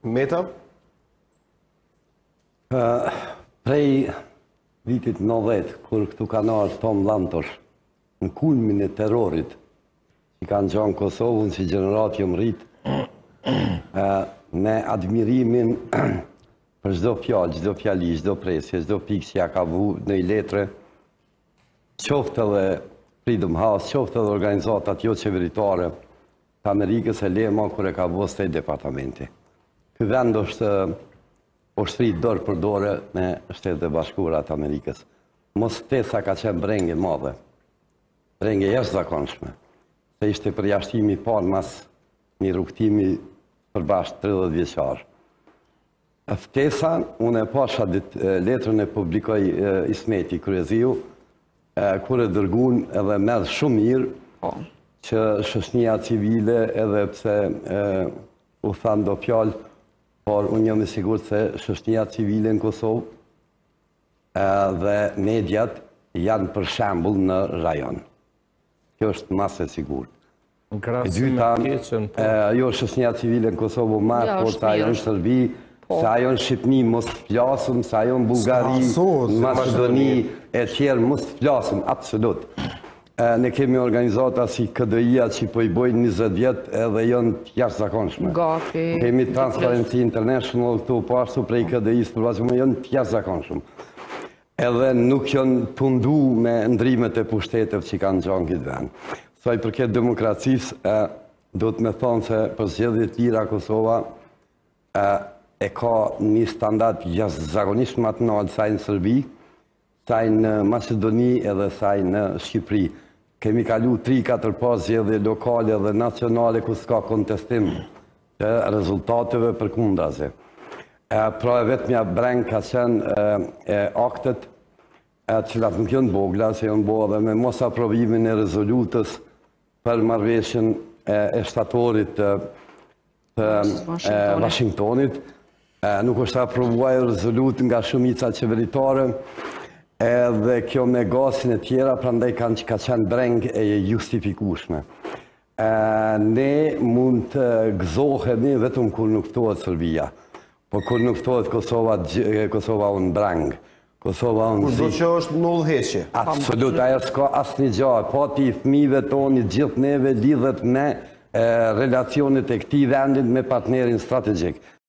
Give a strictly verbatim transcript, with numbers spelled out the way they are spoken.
Meta? Uh, prej vitit nëntëdhjetë, kur këtu kanë ardhur Tom Lantosh, në kulmin e terrorit, që kanë gjanë Kosovën si gjenerat jë mrit, uh, me admirimin për çdo fjalë, çdo fjali, çdo presje, çdo pikë që ja ka vu në i letre, qoftë edhe Freedom House, qoftë edhe organizatat jo qeveritare të Amerikës e Lema, kur e ka bo State Departamenti. Ky vend është ushtri dorë për dorë me Shtetet e Bashkuara të Amerikës. Mos tesa ka qenë brengë madhe, brengë jashtëzakonshme, se ishte përjashtimi i parë mas një rrugtimi përbashkë tridhjetë vjeçar. Ftesa, unë e pasha letrën e publikoj Ismeti Kryeziu, kur e dërgun edhe merr shumë mirë që shoqënia civile, edhe pse u thanë do fjalë, por unë jam i sigurt se shoqënia civile në Kosovë dhe mediat janë për shembull në rajon. Kjo është masë e sigurt. Në krahësim me keqen, po. Jo, shoqënia civile në Kosovë marë, por sa ajo në Shërbi, sa ajo në Shqipni mos të flasëm, sa ajo në Bullgari, në Macedoni e tjerë mos të flasëm, absolut. Ne kemi organizata si K D I-a që po i bojnë njëzet vjetë edhe janë të jashtëzakonshme. Kemi Transparency International këtu po ashtu prej K D I-s për vazhdimisht janë të jashtëzakonshme. Edhe nuk janë tundu me ndrimet e pushteteve që kanë gjanë këtë vend. Sa i përket demokracisë, do të me thonë se për zgjedhjet lira Kosova e ka një standard jashtëzakonisht më të lartë sa në Serbi, sa në Macedoni edhe sa në Shqipëri. Kemi kalu tri katër pas zgjedhje lokale dhe nacionale ku s'ka kontestim të rezultateve përkundrazi. Pra e vetëmja breng ka qenë aktet cilat nuk janë vogla, se janë bo dhe me mos aprovimin e rezolutës për marrëveshjen e shtatorit të Washingtonit. Nuk është aprovuar rezolut nga shumica qeveritare, edhe kjo me gasin e tjera, prandaj kanë që ka qenë breng e justifikueshme. Ne mund të gëzohemi vetëm kur nuk ftohet Serbia, por kur nuk ftohet Kosova, Kosova unë breng. Kosova unë zi. Kur do që është në udhëheqje? Absolut, ajo s'ka asnjë gjë, pati i fëmijëve tonë, gjithë neve lidhet me relacionet e këtij vendi me partnerin strategjik.